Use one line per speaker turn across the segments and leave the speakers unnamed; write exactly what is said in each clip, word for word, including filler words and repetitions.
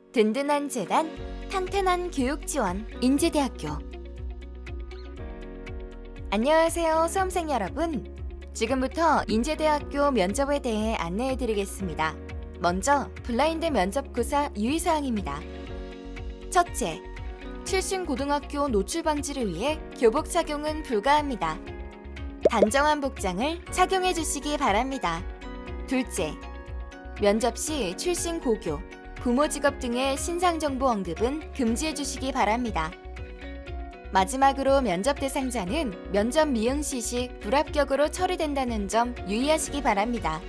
든든한 재단, 탄탄한 교육 지원, 인제대학교. 안녕하세요, 수험생 여러분. 지금부터 인제대학교 면접에 대해 안내해드리겠습니다. 먼저 블라인드 면접고사 유의사항입니다. 첫째, 출신 고등학교 노출 방지를 위해 교복 착용은 불가합니다. 단정한 복장을 착용해 주시기 바랍니다. 둘째, 면접 시 출신 고교, 부모 직업 등의 신상 정보 언급은 금지해 주시기 바랍니다. 마지막으로 면접 대상자는 면접 미응시 시 불합격으로 처리된다는 점 유의하시기 바랍니다.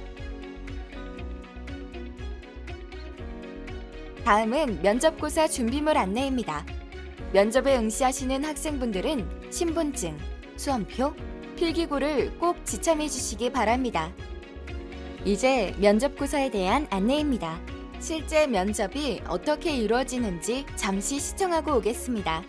다음은 면접고사 준비물 안내입니다. 면접에 응시하시는 학생분들은 신분증, 수험표, 필기구를 꼭 지참해 주시기 바랍니다. 이제 면접고사에 대한 안내입니다. 실제 면접이 어떻게 이루어지는지 잠시 시청하고 오겠습니다.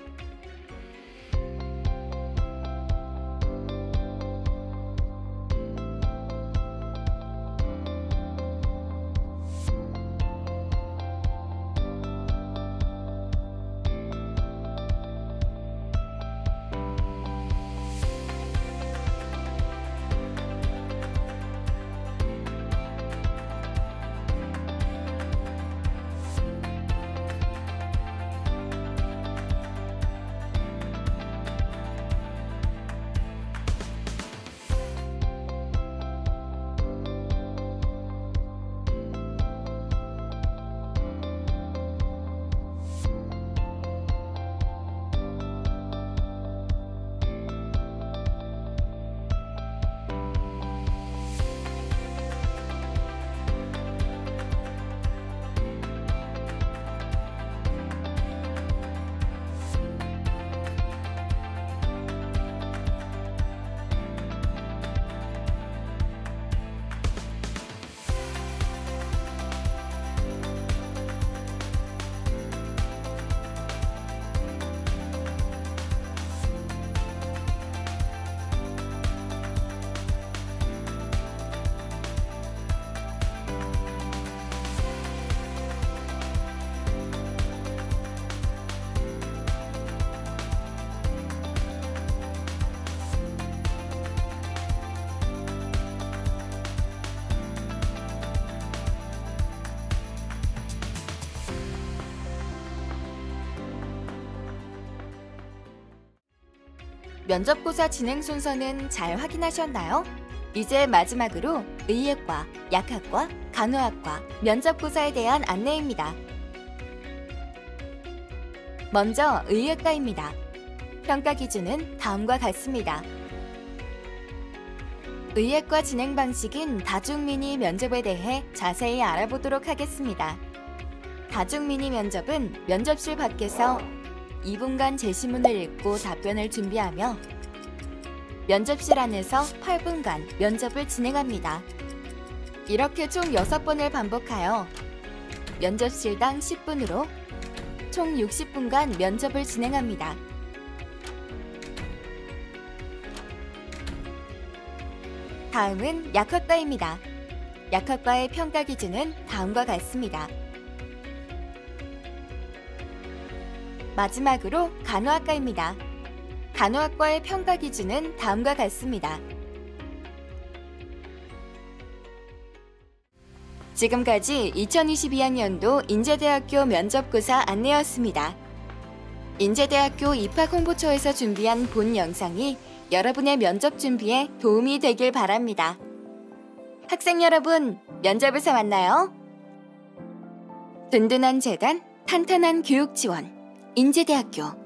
면접고사 진행 순서는 잘 확인하셨나요? 이제 마지막으로 의예과, 약학과, 간호학과 면접고사에 대한 안내입니다. 먼저 의예과입니다. 평가 기준은 다음과 같습니다. 의예과 진행 방식인 다중미니 면접에 대해 자세히 알아보도록 하겠습니다. 다중미니 면접은 면접실 밖에서 이 분간 제시문을 읽고 답변을 준비하며 면접실 안에서 팔 분간 면접을 진행합니다. 이렇게 총 여섯 번을 반복하여 면접실당 십 분으로 총 육십 분간 면접을 진행합니다. 다음은 약학과입니다. 약학과의 평가 기준은 다음과 같습니다. 마지막으로 간호학과입니다. 간호학과의 평가 기준은 다음과 같습니다. 지금까지 이천이십이 학년도 인제대학교 면접고사 안내였습니다. 인제대학교 입학홍보처에서 준비한 본 영상이 여러분의 면접 준비에 도움이 되길 바랍니다. 학생 여러분, 면접에서 만나요. 든든한 재단, 탄탄한 교육 지원, 인제대학교.